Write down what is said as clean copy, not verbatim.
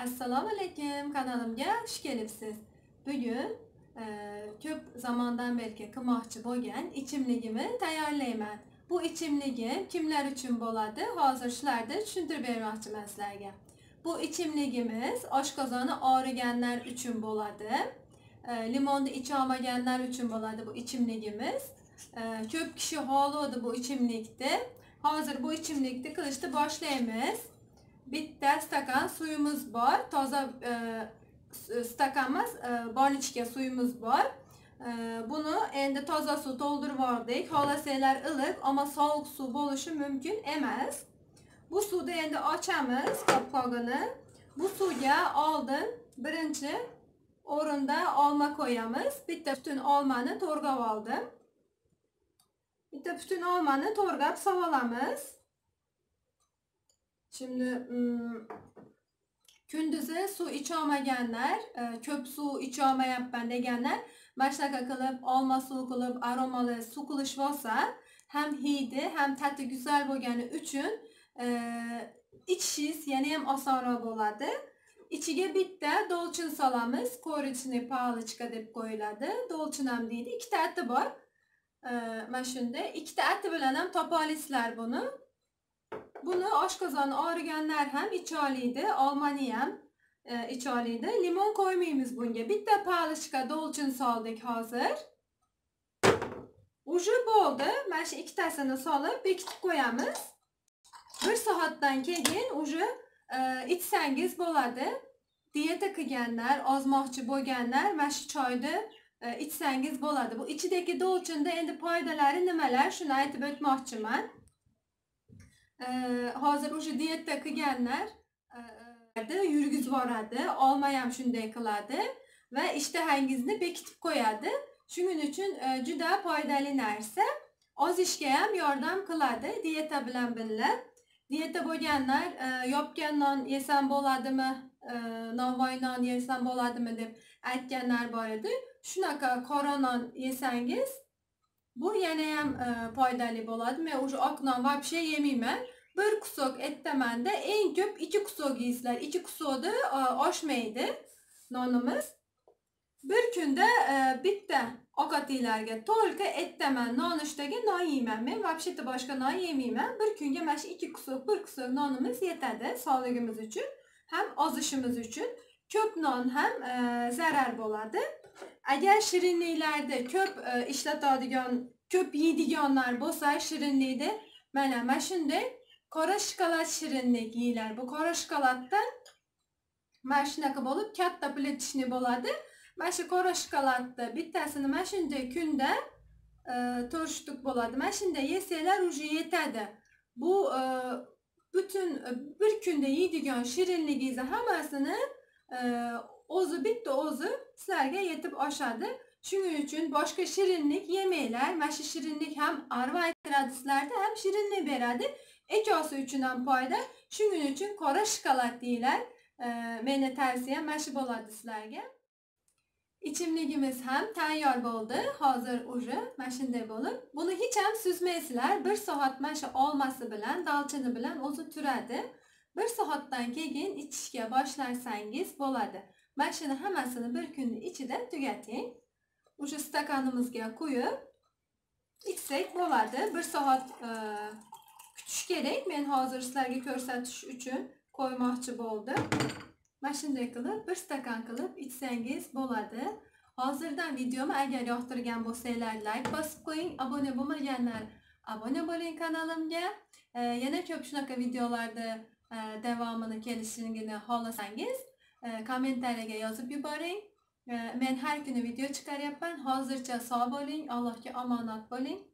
Assalomu alaykum, kanalimga xush kelibsiz. Bugun ko'p zamondan beri qilmoqchi bo'lgan ichimligimni tayyorlayman. Bu ichimligim kimlar uchun bo'ladi? Hozir shularni tushuntirib bermoqchiman sizlarga. Bu ichimligimiz oshqozoni og'riganlar uchun bo'ladi. Limonni icha olmaganlar uchun bo'ladi bu ichimligimiz. Ko'p kishi xohlaydi bu ichimlikni. Hozir bu ichimlikni qilishni boshlaymiz. Bitta stakan suyumuz bor, toza stakanimiz bonichka suyumuz bor. Bunu endi toza suv to'ldirib oldik. Xohlasanglar iliq, ammo sovuq suv bo'lishi mumkin emas. Bu suvni endi ochamiz qopqog'ini. Bu suvga oldin birinchi o'rinda olma qo'yamiz. Bitta butun olmani to'rg'ab oldim. Bitta butun olmani to'rg'ab solamiz. Şimdi kunduzi suv icha olmaganlar, ko'p suv icha olmayapman deganlar mana shunaqa qilib olma suv qilib aromali suv qilish bo'lsa, ham hidi, ham ta'ti go'zal bo'lgani uchun ichishingiz yana ham osonroq bo'ladi. Ichiga bitta dolchin solamiz. Korichni palichka deb qo'yiladi. Dolchin ham deydi. Ikkita ati bor. Mana shunday ikkita ati bilan ham topa olasizlar buni. Bunu oshqozoni og'riganlar ham icha oladi, olmani ham icha oladi. Limon qo'ymaymiz bunga. Bitta palichka dolchin soldik hozir. Uje bo'ldi. Mana shu ikkitasini solib bekitib qo'yamiz. 1 soatdan keyin uje ichsangiz bo'ladi. Diyeta qilganlar, ozmoqchi bo'lganlar mana shu choyni ichsangiz bo'ladi. Bu ichidagi dolchinda endi foydalari nimalar, shuni aytib o'tmoqchiman. Hozir o'sha diyeta qilganlar yurgizib yuboradi, olma ham shunday qiladi va ishtahangizni bekitib qo'yadi. Shuning uchun juda foydali narsa. Ozishga ham yordam qiladi diyeta bilan birga. Diyeta bo'lganlar yopgan non yesam bo'ladimi, novvoy non yesam bo'ladimi deb aytganlar bor edi. Shunaqa qora non yesangiz bu yana ham foydali bo'ladi. Men o'sha oq non vobshe yemayman. Bir kusok ettamanda eng ko'p 2 kusok yeysizlar. 2 kusokda oshmaydi nonimiz. Bir kunda bitta ovqatinglarga to'lqa ettaman nonushtaga non yeyman. Men vobshe boshqa non yemayman. Bir kunga mana shu 2 kusok, 1 kusok nonimiz yetadi sog'ligimiz uchun, ham ozishimiz uchun. Ko'p non ham zarar bo'ladi. Agar shirinliklarda ko'p ishlatadigan, ko'p yeydiganlar bo'lsa, shirinlikda mana shunday qora shokolad shirinlik yeylar. Bu qora shokoladdan mana shunaqa bo'lib katta pletishni bo'ladi. Mana shu qora shokoladni bittasini mana shunday kunda 4 shtuk bo'ladi. Mana shunday yesanglar uje yetadi. Bu butun bir kunda yeydigan shirinligingizni hammasini o'zi bitta o'zi sizlarga yetib oshadi. Shuning uchun boshqa shirinlik yemanglar. Mana shu shirinlik ham arvaytiradi sizlarda, ham shirinlik beradi. Ikkosi uchun ham foyda. Shuning uchun qora shokolad deylar. Meni tavsiyam mana shu bo'ladi sizlarga. İchimligimiz ham tayyor bo'ldi. Hozir uje mana shunday bo'lib, buni hech ham suzmaysizlar. 1 soat mana shu olmasi bilan, dolchini bilan o'zi turadi. 1 soatdan keyin ichishga boshlarsangiz bo'ladi. Mana shuni hammasini bir kunning ichida tugating. O'sha stakanimizga qo'yib ichsak bo'ladi. 1 soat kutish kerak. Men hozir sizlarga ko'rsatish uchun qo'ymoqchi bo'ldim. Mana shunday qilib 1 stakan qilib ichsangiz bo'ladi. Hozirdan videomi agar yoqtirgan bo'lsanglar like bosib qo'ying. Abone bo'lmaganlar abone bo'ling kanalimga. Yana ko'p shunaqa videolarda davomini kelishini xohlasangiz kommentariyaga yozib yuboring. Men har kuni video chiqaryapman. Hozircha sog' bo'ling, Allohga omonat bo'ling.